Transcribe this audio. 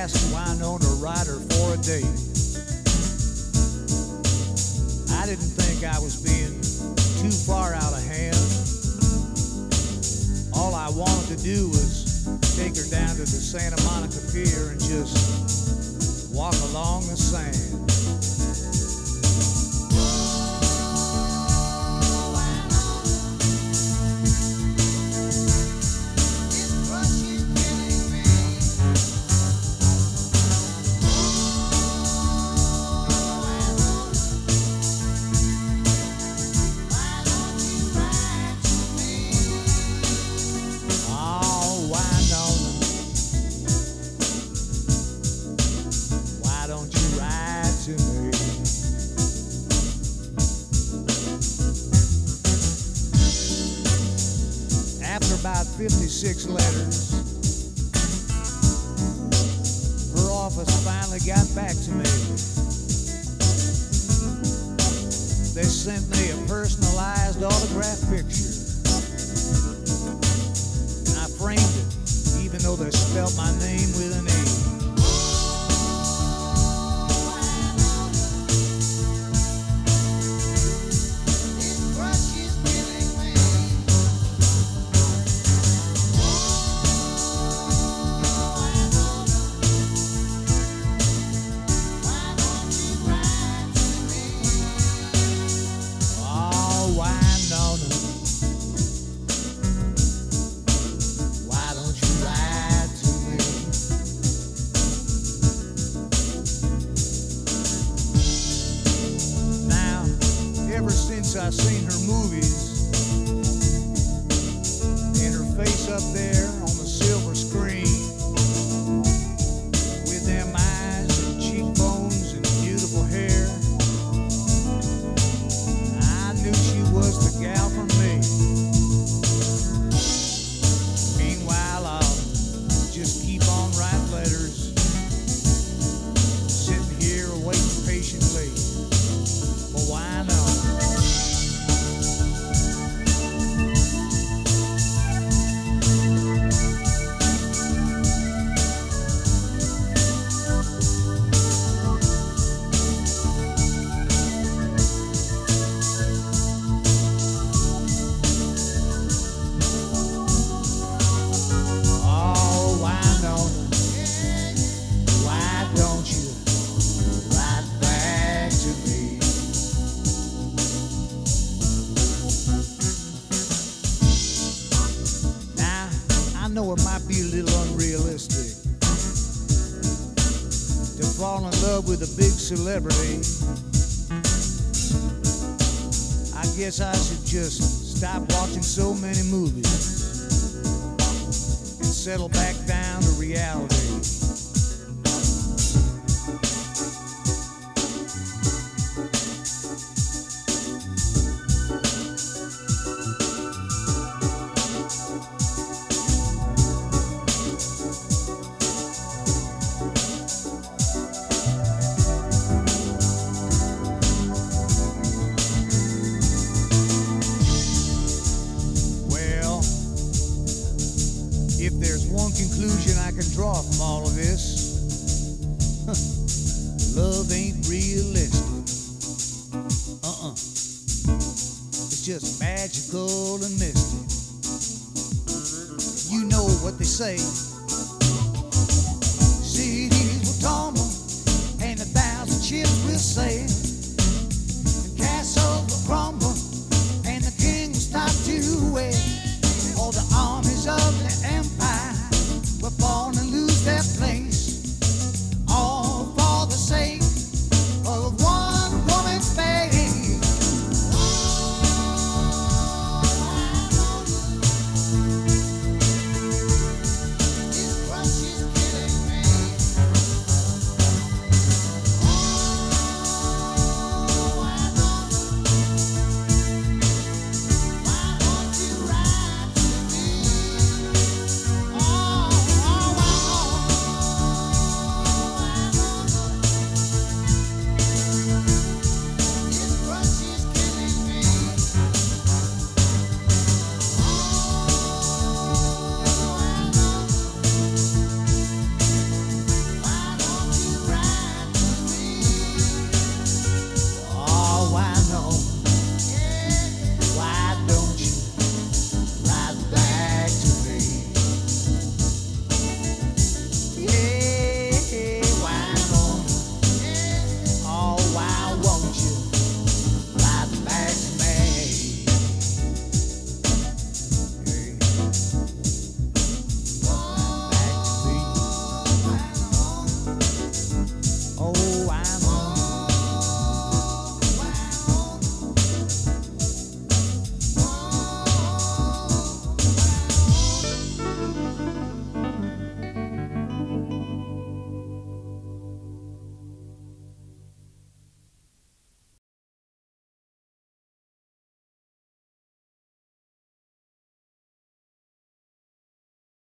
asked Winona Ryder for a date. I didn't think I was being too far out of hand. All I wanted to do was take her down to the Santa Monica Pier and just walk along the sand. After about 56 letters, her office finally got back to me. They sent me a personalized autograph picture, and I framed it, even though they spelled my name with an E. Ever since I seen her movies and her face up there on the silver screen with them eyes and cheekbones and beautiful hair, I knew she was the gal for me. Meanwhile, I'll just keep on writing letters, sitting here waiting patiently for Winona. I know it might be a little unrealistic to fall in love with a big celebrity. I guess I should just stop watching so many movies and settle back down to reality. If there's one conclusion I can draw from all of this, love ain't realistic. It's just magical and mystic. You know what they say,